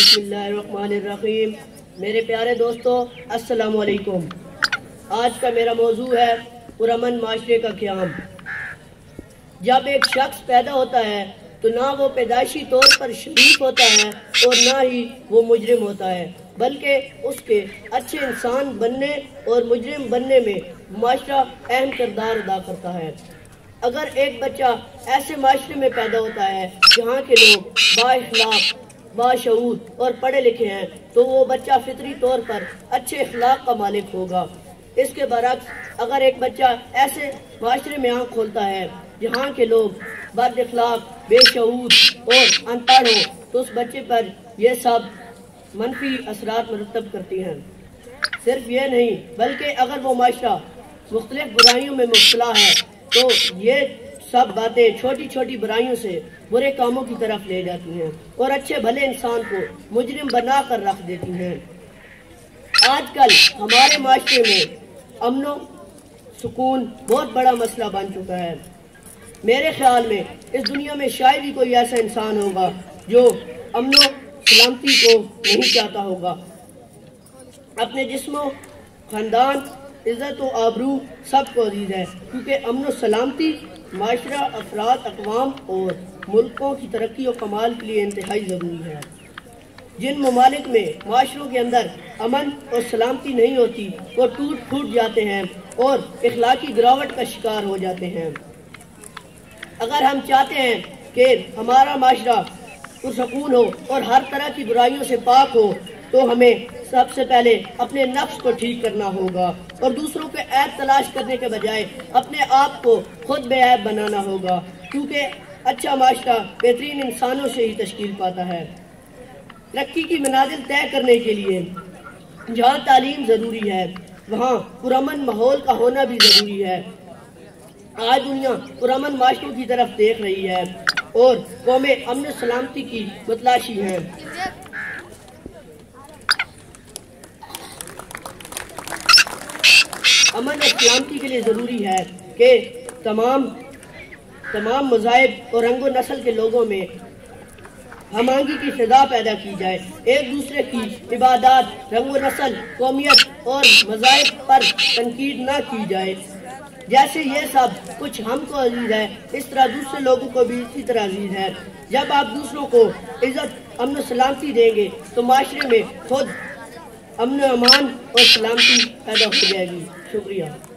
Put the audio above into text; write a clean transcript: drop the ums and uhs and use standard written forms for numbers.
بسم اللہ الرحمن الرحیم۔ میرے پیارے دوستو السلام علیکم۔ آج کا میرا موضوع ہے پرامن معاشرے کا قیام۔ جب ایک شخص پیدا ہوتا ہے تو نہ وہ پیدائشی طور پر شریف ہوتا ہے اور نہ ہی وہ مجرم ہوتا ہے، بلکہ اس کے اچھے انسان بننے اور مجرم بننے میں معاشرہ اہم کردار ادا کرتا ہے۔ اگر ایک بچہ ایسے معاشرے میں پیدا ہوتا ہے جہاں کے لوگ با اخلاق، باشعور اور پڑھے لکھے ہیں تو وہ بچہ فطری طور پر اچھے اخلاق کا مالک ہوگا۔ اس کے برعکس اگر ایک بچہ ایسے معاشرے میں آنکھ کھولتا ہے جہاں کے لوگ بد اخلاق، بے شعور اور ان پڑھ ہو تو اس بچے پر یہ سب منفی اثرات مرتب کرتی ہیں۔ صرف یہ نہیں بلکہ اگر وہ معاشرہ مختلف برائیوں میں مبتلا ہے تو یہ سب باتیں چھوٹی چھوٹی برائیوں سے برے کاموں کی طرف لے جاتی ہیں اور اچھے بھلے انسان کو مجرم بنا کر رکھ دیتی ہیں۔ آج کل ہمارے معاشرے میں امن و سکون بہت بڑا مسئلہ بن چکا ہے۔ میرے خیال میں اس دنیا میں شاید ہی کوئی ایسا انسان ہوگا جو امن و سلامتی کو نہیں چاہتا ہوگا۔ اپنے جسم و خاندان، عزت و آبرو سب کو عزیز ہے، کیونکہ امن و سلامتی معاشرہ، افراد، اقوام اور ملکوں کی ترقی و کمال کے لیے انتہائی ضروری ہے۔ جن ممالک میں معاشروں کے اندر امن اور سلامتی نہیں ہوتی وہ ٹوٹ پھوٹ جاتے ہیں اور اخلاقی گراوٹ کا شکار ہو جاتے ہیں۔ اگر ہم چاہتے ہیں کہ ہمارا معاشرہ پرسکون ہو اور ہر طرح کی برائیوں سے پاک ہو تو ہمیں سب سے پہلے اپنے نفس کو ٹھیک کرنا ہوگا اور دوسروں کے عیب تلاش کرنے کے بجائے اپنے آپ کو خود بے عیب بنانا ہوگا، کیونکہ اچھا معاشرہ بہترین انسانوں سے ہی تشکیل پاتا ہے۔ ترقی کی منازل طے کرنے کے لیے جہاں تعلیم ضروری ہے وہاں پرامن ماحول کا ہونا بھی ضروری ہے۔ آج دنیا پرامن معاشروں کی طرف دیکھ رہی ہے اور قومیں امن و سلامتی کی متلاشی ہیں۔ امن اور سلامتی کے لیے ضروری ہے کہ تمام مذاہب اور رنگ و نسل کے لوگوں میں ہم آہنگی کی فضا پیدا کی جائے، ایک دوسرے کی عبادات، رنگ و نسل، قومیت اور مذاہب پر تنقید نہ کی جائے۔ جیسے یہ سب کچھ ہم کو عزیز ہے اس طرح دوسرے لوگوں کو بھی اسی طرح عزیز ہے۔ جب آپ دوسروں کو عزت، امن و سلامتی دیں گے تو معاشرے میں خود امن و امان اور سلامتی پیدا ہو جائے گی۔ شکریہ۔